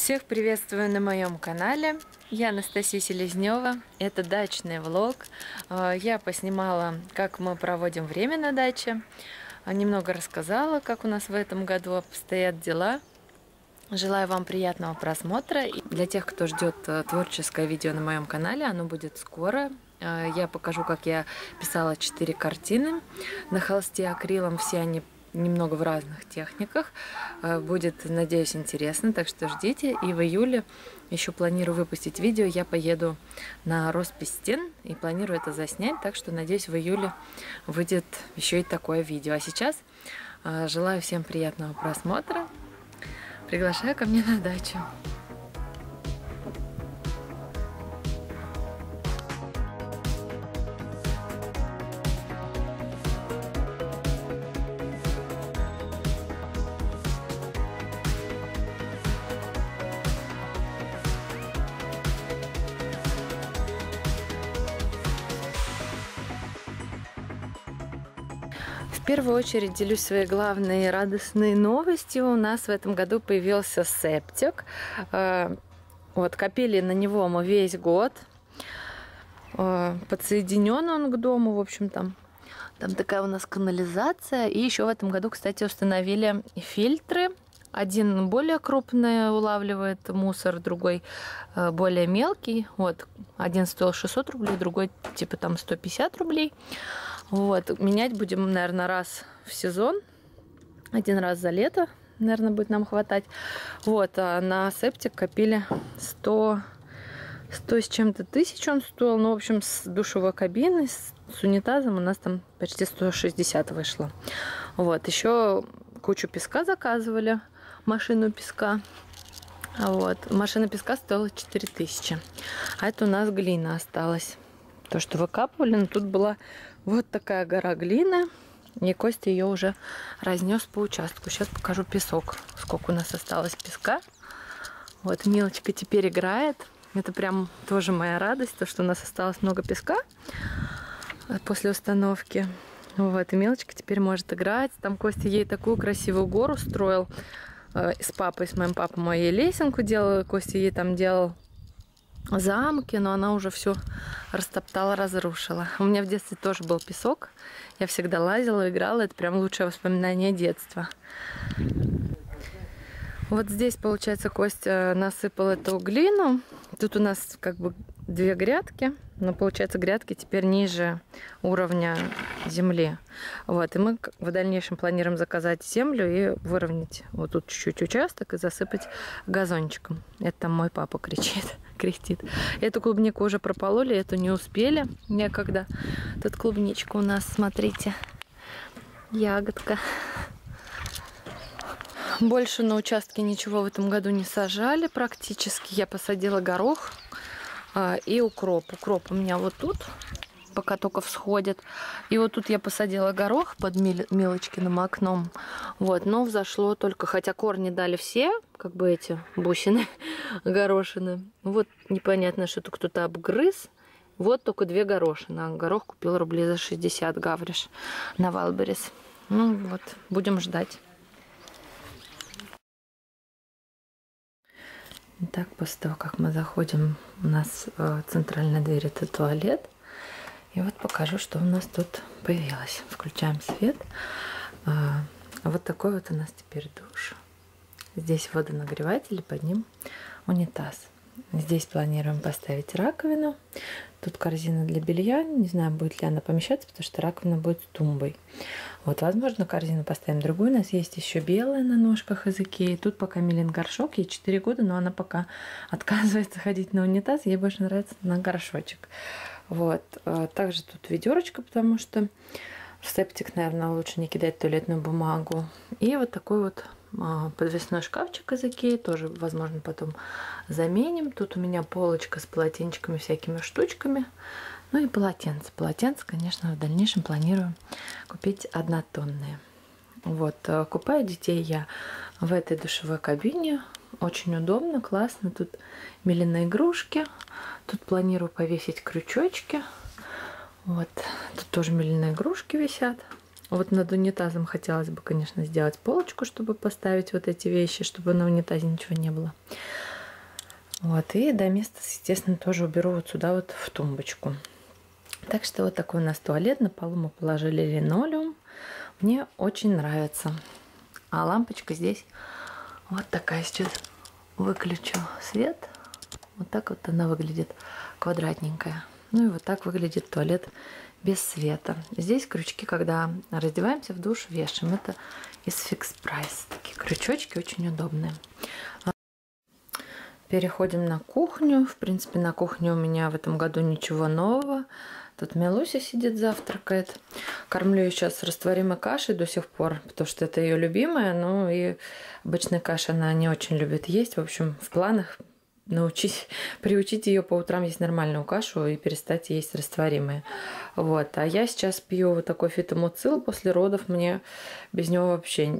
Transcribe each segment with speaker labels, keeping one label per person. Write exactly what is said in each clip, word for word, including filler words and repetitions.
Speaker 1: Всех приветствую на моем канале. Я Анастасия Селезнева. Это дачный влог. Я поснимала, как мы проводим время на даче. Немного рассказала, как у нас в этом году обстоят дела. Желаю вам приятного просмотра. И для тех, кто ждет творческое видео на моем канале, оно будет скоро. Я покажу, как я писала четыре картины на холсте акрилом. Все они немного в разных техниках. Будет, надеюсь, интересно, так что ждите. И в июле еще планирую выпустить видео. Я поеду на роспись стен и планирую это заснять, так что, надеюсь, в июле выйдет еще и такое видео. А сейчас желаю всем приятного просмотра. Приглашаю ко мне на дачу. В первую очередь делюсь своей главной радостной новостью. У нас в этом году появился септик. Вот, копили на него мы весь год. Подсоединен он к дому, в общем, там, там такая у нас канализация. И еще в этом году, кстати, установили фильтры. Один более крупный улавливает мусор, другой более мелкий. Вот, один стоил шестьсот рублей, другой типа там сто пятьдесят рублей. Вот, менять будем, наверное, раз в сезон. Один раз за лето, наверное, будет нам хватать. Вот, а на септик копили сто, сто с чем-то тысяч он стоил. Ну, в общем, с душевой кабиной, с, с унитазом у нас там почти сто шестьдесят вышло. Вот, еще кучу песка заказывали, машину песка. Вот, машина песка стоила четыре тысячи. А это у нас глина осталась. То, что выкапывали, но тут была вот такая гора глины. И Костя ее уже разнес по участку. Сейчас покажу песок. Сколько у нас осталось песка. Вот Милочка теперь играет. Это прям тоже моя радость, то, что у нас осталось много песка после установки. Вот, и Милочка теперь может играть. Там Костя ей такую красивую гору строил. С папой, с моим папой моей лесенку делал. Костя ей там делал замки, но она уже все растоптала, разрушила. У меня в детстве тоже был песок. Я всегда лазила, играла. Это прям лучшее воспоминание детства. Вот здесь, получается, Костя насыпал эту глину. Тут у нас как бы две грядки. Но, получается, грядки теперь ниже уровня земли. Вот, и мы в дальнейшем планируем заказать землю и выровнять вот тут чуть-чуть участок и засыпать газончиком. Это там мой папа кричит, кряхтит. Эту клубнику уже пропололи, эту не успели некогда. Тут клубничка у нас, смотрите, ягодка. Больше на участке ничего в этом году не сажали практически. Я посадила горох а, и укроп. Укроп у меня вот тут, пока только всходит. И вот тут я посадила горох под Милочкиным окном. Вот, но взошло только, хотя корни дали все, как бы эти бусины, горошины. Вот непонятно, что-то кто-то обгрыз. Вот только две горошины. А горох купил рублей за шестьдесят, Гавриш, на Валберес. Ну вот, будем ждать. Итак, после того, как мы заходим, у нас э, центральная дверь — это туалет. И вот покажу, что у нас тут появилось. Включаем свет. А, вот такой вот у нас теперь душ. Здесь водонагреватель, под ним унитаз. Здесь планируем поставить раковину. Тут корзина для белья. Не знаю, будет ли она помещаться, потому что раковина будет с тумбой. Вот, возможно, корзину поставим другую. У нас есть еще белая на ножках из Икеи. Тут пока Милин горшок. Ей четыре года, но она пока отказывается ходить на унитаз. Ей больше нравится на горшочек. Вот. Также тут ведерочка, потому что в септик, наверное, лучше не кидать туалетную бумагу. И вот такой вот подвесной шкафчик из Икеи. Тоже, возможно, потом заменим. Тут у меня полочка с полотенчиками, всякими штучками. Ну и полотенце. Полотенце, конечно, в дальнейшем планирую купить однотонные. Вот. Купаю детей я в этой душевой кабине. Очень удобно, классно. Тут Милины игрушки. Тут планирую повесить крючочки. Вот. Тут тоже Милины игрушки висят. Вот над унитазом хотелось бы, конечно, сделать полочку, чтобы поставить вот эти вещи, чтобы на унитазе ничего не было. Вот, и доместос, естественно, тоже уберу вот сюда вот в тумбочку. Так что вот такой у нас туалет. На полу мы положили линолеум. Мне очень нравится. А лампочка здесь вот такая. Сейчас выключу свет. Вот так вот она выглядит, квадратненькая. Ну и вот так выглядит туалет без света. Здесь крючки, когда раздеваемся в душ, вешаем. Это из Fix Price. Такие крючочки очень удобные. Переходим на кухню. В принципе, на кухне у меня в этом году ничего нового. Тут Милуся сидит, завтракает. Кормлю ее сейчас растворимой кашей до сих пор, потому что это ее любимая. Ну и обычная каша она не очень любит есть. В общем, в планах научить, приучить ее по утрам есть нормальную кашу и перестать есть растворимые. Вот. А я сейчас пью вот такой фитомуцил после родов. Мне без него вообще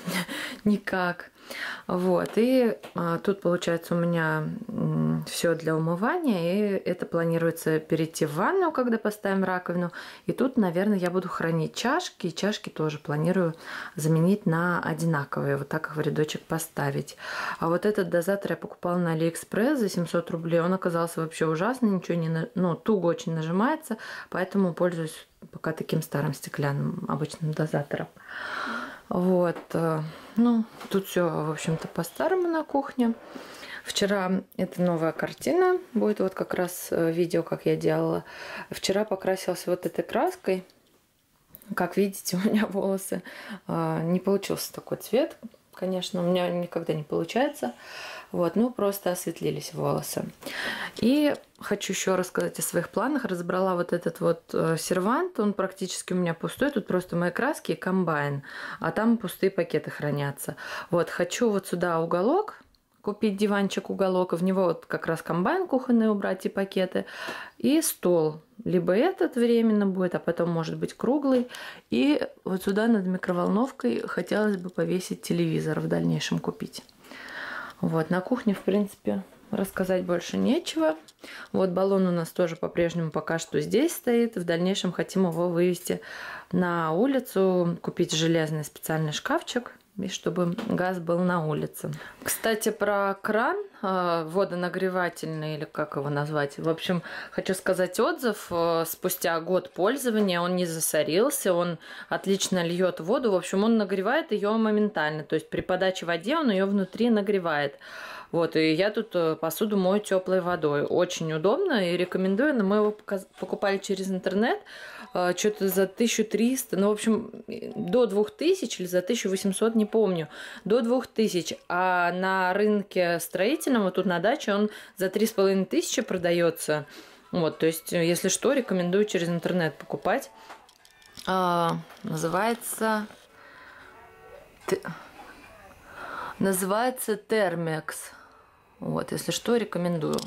Speaker 1: никак. Вот, и а, тут получается у меня все для умывания, и это планируется перейти в ванну, когда поставим раковину. И тут, наверное, я буду хранить чашки, и чашки тоже планирую заменить на одинаковые, вот так их в рядочек поставить. А вот этот дозатор я покупала на Алиэкспресс за семьсот рублей, он оказался вообще ужасный, ничего не, ну, туго очень нажимается, поэтому пользуюсь пока таким старым стеклянным обычным дозатором. Вот, ну, тут все, в общем-то, по-старому на кухне. Вчера, это новая картина, будет вот как раз видео, как я делала. Вчера покрасилась вот этой краской. Как видите, у меня волосы не получился такой цвет. Конечно, у меня никогда не получается. Вот, ну, просто осветлились волосы. И хочу еще рассказать о своих планах. Разобрала вот этот вот э, сервант. Он практически у меня пустой. Тут просто мои краски и комбайн. А там пустые пакеты хранятся. Вот, хочу вот сюда уголок купить, диванчик уголок. И в него вот как раз комбайн кухонный убрать и пакеты. И стол. Либо этот временно будет, а потом может быть круглый. И вот сюда над микроволновкой хотелось бы повесить телевизор, в дальнейшем купить. Вот, на кухне, в принципе, рассказать больше нечего. Вот баллон у нас тоже по-прежнему пока что здесь стоит. В дальнейшем хотим его вывести на улицу, купить железный специальный шкафчик, и чтобы газ был на улице. Кстати, про кран водонагревательный, или как его назвать. В общем, хочу сказать отзыв. Спустя год пользования он не засорился, он отлично льет воду. В общем, он нагревает ее моментально. То есть при подаче воде он ее внутри нагревает. Вот, и я тут посуду мою теплой водой. Очень удобно и рекомендую. Но мы его покупали через интернет. Что-то за тысячу триста, ну, в общем, до двух тысяч или за тысячу восемьсот, не помню, до двух тысяч. А на рынке строительном, вот тут на даче, он за три с половиной тысячи продается. Вот, то есть, если что, рекомендую через интернет покупать. А, называется... Называется Термекс. Вот, если что, рекомендую.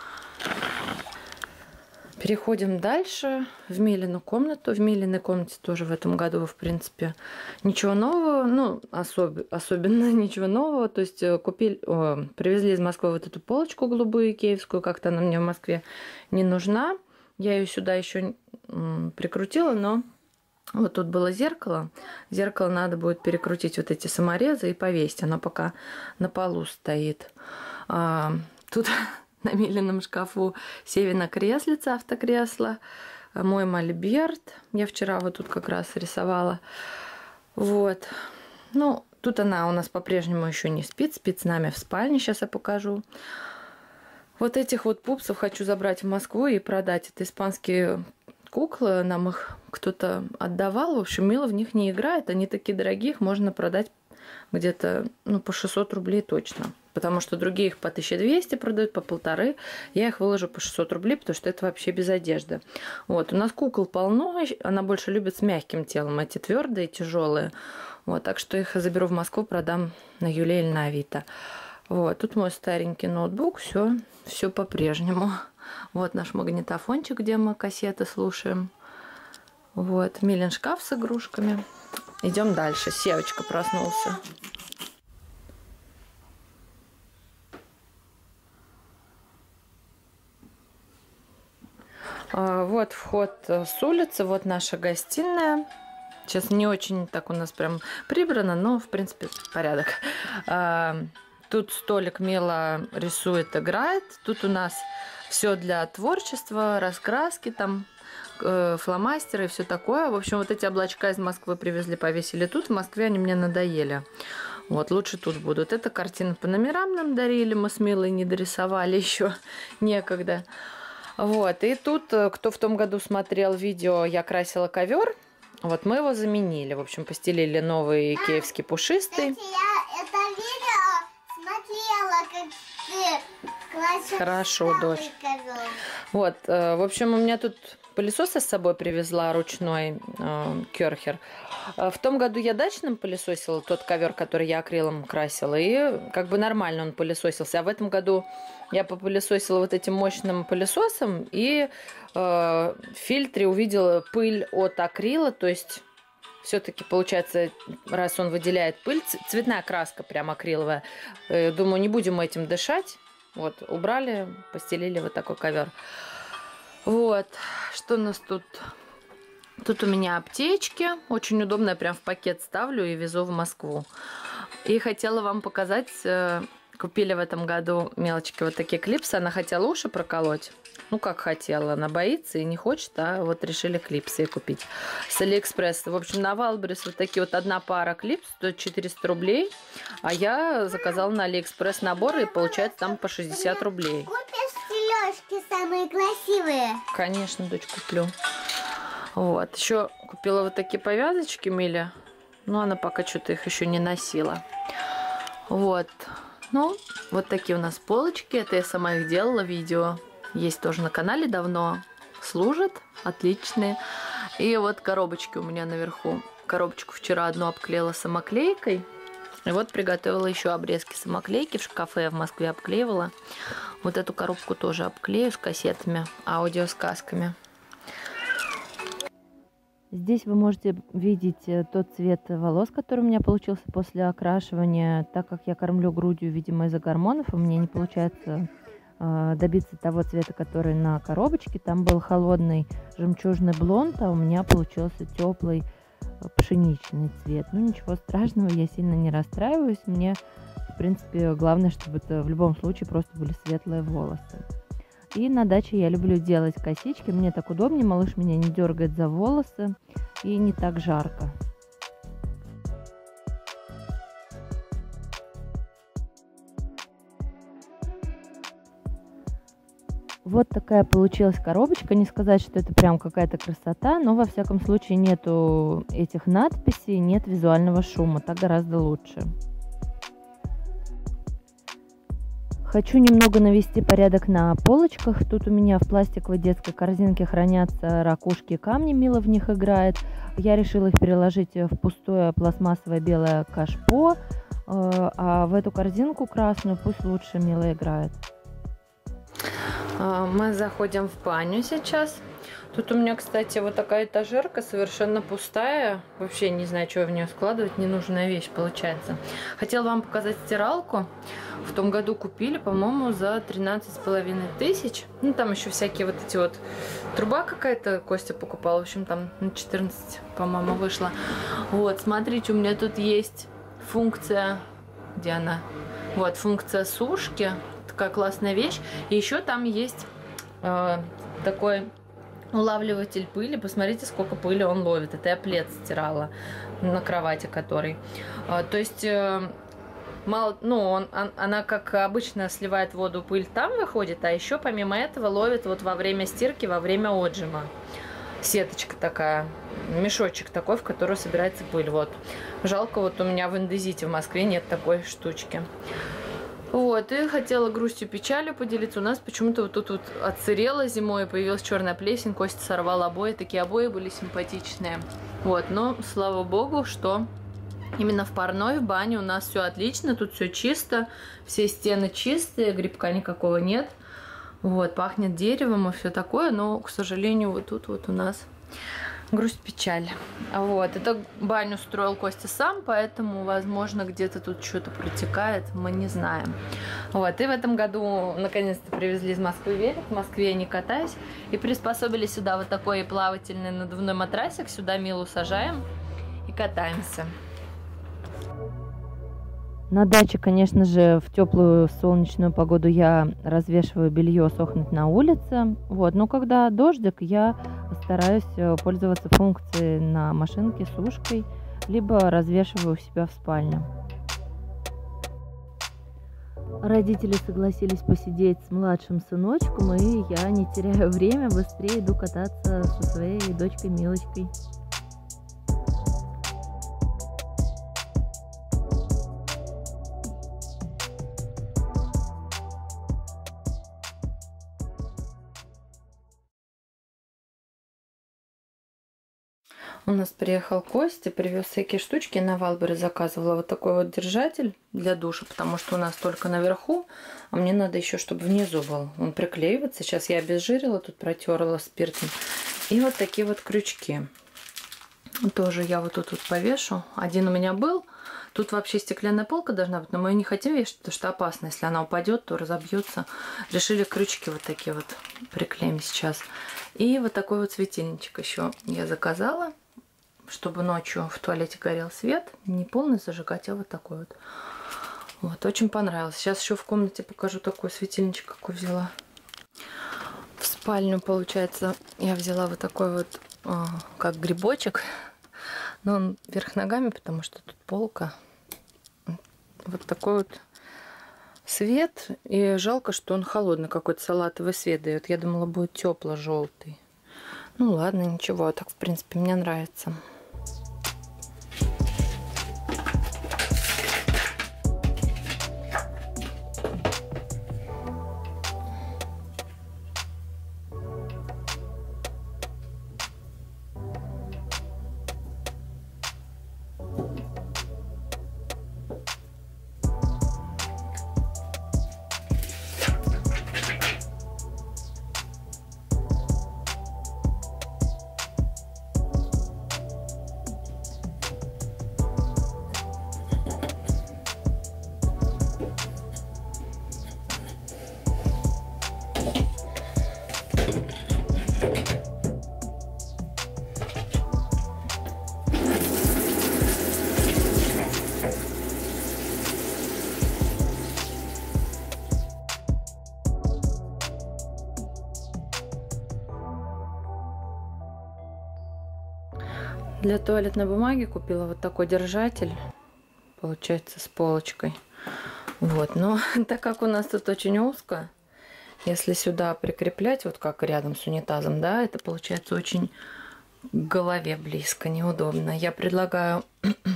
Speaker 1: Переходим дальше в Милину комнату. В Милиной комнате тоже в этом году, в принципе, ничего нового. Ну, особ... особенно ничего нового. То есть купили, о, привезли из Москвы вот эту полочку голубую икеевскую. Как-то она мне в Москве не нужна. Я ее сюда еще прикрутила, но вот тут было зеркало. Зеркало надо будет перекрутить вот эти саморезы и повесить. Оно пока на полу стоит. А, тут... На Милином шкафу Севина креслица, автокресло, мой мольберт. Я вчера вот тут как раз рисовала. Вот. Ну, тут она у нас по-прежнему еще не спит. Спит с нами в спальне. Сейчас я покажу. Вот этих вот пупсов хочу забрать в Москву и продать. Это испанские куклы. Нам их кто-то отдавал. В общем, Мила в них не играет. Они такие дорогие. Их можно продать где-то, ну, по шестьсот рублей точно. Потому что другие их по тысяче двести продают, по полторы. Я их выложу по шестьсот рублей, потому что это вообще без одежды. Вот, у нас кукол полно. Она больше любит с мягким телом. Эти твердые, тяжелые. Вот, так что их заберу в Москву, продам на Юле или на Авито. Вот, тут мой старенький ноутбук. Все, все по-прежнему. Вот наш магнитофончик, где мы кассеты слушаем. Вот, Милин шкаф с игрушками. Идем дальше. Севочка проснулся. Вот вход с улицы, вот наша гостиная. Сейчас не очень так у нас прям прибрано, но в принципе порядок. Тут столик Мила рисует, играет. Тут у нас все для творчества, раскраски, там э, фломастеры и все такое. В общем, вот эти облачка из Москвы привезли, повесили тут. В Москве они мне надоели. Вот, лучше тут будут. Это картины по номерам нам дарили. Мы с Милой не дорисовали еще. Некогда. Вот, и тут, кто в том году смотрел видео «Я красила ковер», вот мы его заменили. В общем, постелили новый икеевский пушистый.
Speaker 2: Кстати, я это видео смотрела, как ты красишь.
Speaker 1: Хорошо, дочь.
Speaker 2: Ковер.
Speaker 1: Вот, в общем, у меня тут пылесос я с собой привезла, ручной э, Керхер. В том году я дачным пылесосила тот ковер, который я акрилом красила, и как бы нормально он пылесосился. А в этом году я попылесосила вот этим мощным пылесосом, и э, в фильтре увидела пыль от акрила, то есть все-таки получается, раз он выделяет пыль, цветная краска прям акриловая. Э, думаю, не будем этим дышать. Вот, убрали, постелили вот такой ковер. Вот, что у нас тут? Тут у меня аптечки. Очень удобно, я прям в пакет ставлю и везу в Москву. И хотела вам показать, купили в этом году мелочки вот такие клипсы. Она хотела уши проколоть. Ну, как хотела. Она боится и не хочет, а вот решили клипсы купить. С Алиэкспресс. В общем, на Валберес вот такие вот одна пара клипс стоит четыреста рублей. А я заказала на Алиэкспресс набор, и получается там по шестьдесят рублей.
Speaker 2: Сережки самые красивые.
Speaker 1: Конечно, дочь, куплю. Вот. Еще купила вот такие повязочки Миле. Но она пока что-то их еще не носила. Вот. Ну, вот такие у нас полочки. Это я сама их делала. Видео есть тоже на канале давно. Служат. Отличные. И вот коробочки у меня наверху. Коробочку вчера одну обклеила самоклейкой. И вот приготовила еще обрезки самоклейки. В кафе я в Москве обклеивала. Вот эту коробку тоже обклею с кассетами, аудиосказками. Здесь вы можете видеть тот цвет волос, который у меня получился после окрашивания. Так как я кормлю грудью, видимо, из-за гормонов, у меня не получается э, добиться того цвета, который на коробочке. Там был холодный жемчужный блонд, а у меня получился теплый пшеничный цвет. Ну, ничего страшного, я сильно не расстраиваюсь. Мне, в принципе, главное, чтобы это в любом случае просто были светлые волосы. И на даче я люблю делать косички. Мне так удобнее, малыш меня не дергает за волосы и не так жарко. Вот такая получилась коробочка. Не сказать, что это прям какая-то красота, но во всяком случае нету этих надписей, нет визуального шума. Так гораздо лучше. Хочу немного навести порядок на полочках. Тут у меня в пластиковой детской корзинке хранятся ракушки и камни. Мила в них играет. Я решила их переложить в пустое пластмассовое белое кашпо. А в эту корзинку красную пусть лучше Мила играет. Мы заходим в баню сейчас. Тут у меня, кстати, вот такая этажерка совершенно пустая. Вообще не знаю, что в нее складывать. Ненужная вещь получается. Хотела вам показать стиралку. В том году купили, по-моему, за тринадцать с половиной тысяч. Ну, там еще всякие вот эти вот... Труба какая-то Костя покупал. В общем, там на четырнадцать, по-моему, вышла. Вот, смотрите, у меня тут есть функция... Где она? Вот, функция сушки. Такая классная вещь. И еще там есть э, такой... улавливатель пыли. Посмотрите, сколько пыли он ловит. Это я плед стирала на кровати, который. А, то есть, э, мало, ну, он, он, она, как обычно, сливает воду, пыль там выходит, а еще помимо этого ловит вот во время стирки, во время отжима. Сеточка такая, мешочек такой, в который собирается пыль. Вот. Жалко, вот у меня в Индезите в Москве нет такой штучки. Вот, и хотела грустью, печалью поделиться. У нас почему-то вот тут вот отсырело зимой, появилась черная плесень, Костя сорвал обои, такие обои были симпатичные. Вот, но слава богу, что именно в парной, в бане у нас все отлично, тут все чисто, все стены чистые, грибка никакого нет. Вот, пахнет деревом и все такое, но, к сожалению, вот тут вот у нас... грусть, печаль. Вот. Это баню строил Костя сам, поэтому, возможно, где-то тут что-то протекает, мы не знаем. Вот. И в этом году наконец-то привезли из Москвы велик. В Москве я не катаюсь. И приспособили сюда вот такой плавательный надувной матрасик. Сюда Милу сажаем и катаемся. На даче, конечно же, в теплую солнечную погоду я развешиваю белье сохнуть на улице. Вот. Но когда дождик, я стараюсь пользоваться функцией на машинке сушкой, либо развешиваю у себя в спальне. Родители согласились посидеть с младшим сыночком, и я, не теряю время, быстрее иду кататься со своей дочкой Милочкой. У нас приехал Костя, привез всякие штучки, на Валбере заказывала вот такой вот держатель для душа, потому что у нас только наверху, а мне надо еще, чтобы внизу был. Он приклеивается. Сейчас я обезжирила, тут протерла спиртом. И вот такие вот крючки. Тоже я вот тут вот повешу. Один у меня был. Тут вообще стеклянная полка должна быть, но мы ее не хотим вешать, потому что опасно. Если она упадет, то разобьется. Решили крючки вот такие вот приклеим сейчас. И вот такой вот светильничек еще я заказала, чтобы ночью в туалете горел свет. Не полный зажигать, а вот такой вот. Вот, очень понравилось. Сейчас еще в комнате покажу такой светильничек, какой взяла. В спальню, получается, я взяла вот такой вот, а, как грибочек. Но он вверх ногами, потому что тут полка. Вот такой вот свет. И жалко, что он холодный, какой-то салатовый свет дает. Я думала, будет тепло-желтый. Ну ладно, ничего. Так, в принципе, мне нравится. Для туалетной бумаги купила вот такой держатель, получается, с полочкой. Вот, но так как у нас тут очень узко, если сюда прикреплять, вот как рядом с унитазом, да, это получается очень к голове близко, неудобно. Я предлагаю...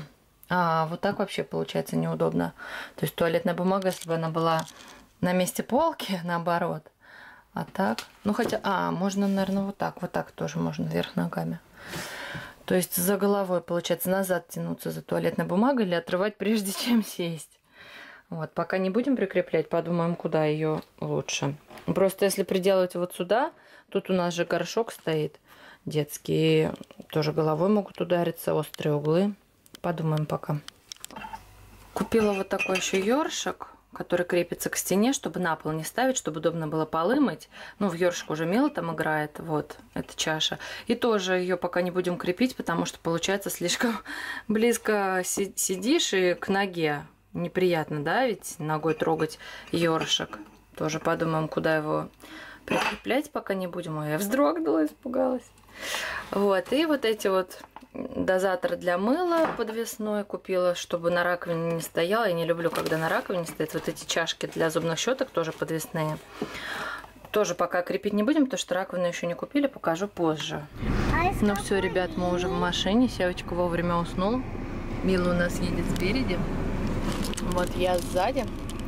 Speaker 1: А, вот так вообще получается неудобно. То есть туалетная бумага, если бы она была на месте полки, наоборот. А так, ну хотя, а, можно, наверное, вот так, вот так тоже можно вверх ногами. То есть за головой, получается, назад тянуться за туалетной бумагой или отрывать, прежде чем сесть. Вот, пока не будем прикреплять, подумаем, куда ее лучше. Просто если приделать вот сюда, тут у нас же горшок стоит детский, и тоже головой могут удариться, острые углы. Подумаем пока. Купила вот такой еще ёршик, который крепится к стене, чтобы на пол не ставить, чтобы удобно было полы мыть. Ну, в ёршик уже мело там играет, вот, эта чаша. И тоже ее пока не будем крепить, потому что, получается, слишком близко сидишь и к ноге. Неприятно, да, ведь ногой трогать ёршик. Тоже подумаем, куда его прикреплять, пока не будем. Ой, я вздрогнула, испугалась. Вот, и вот эти вот... Дозатор для мыла подвесной купила, чтобы на раковине не стояла. Я не люблю, когда на раковине стоят. Вот эти чашки для зубных щеток тоже подвесные. Тоже пока крепить не будем, потому что раковину еще не купили. Покажу позже. Ну все, ребят, мы уже в машине. Севочка вовремя уснул. Мила у нас едет спереди. Вот я сзади.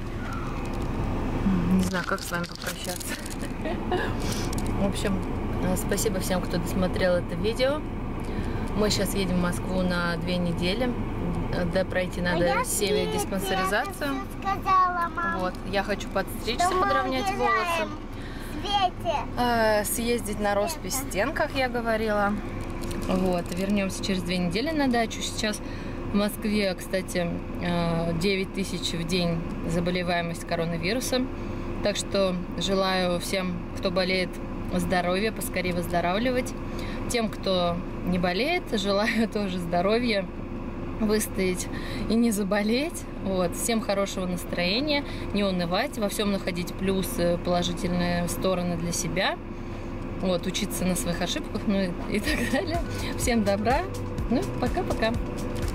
Speaker 1: Не знаю, как с вами попрощаться. В общем, спасибо всем, кто досмотрел это видео. Мы сейчас едем в Москву на две недели. Да, пройти надо а Севе диспансеризацию. Сказала, вот, я хочу подстричься, да, подровнять волосы. Э, съездить на роспись стен, как я говорила. Вот, вернемся через две недели на дачу. Сейчас в Москве, кстати, девять тысяч в день заболеваемость коронавирусом. Так что желаю всем, кто болеет, здоровья, поскорее выздоравливать. Тем, кто не болеет, желаю тоже здоровья выстоять и не заболеть. Вот. Всем хорошего настроения, не унывать, во всем находить плюсы, положительные стороны для себя. Вот, учиться на своих ошибках, ну и, и так далее. Всем добра. Ну, пока-пока.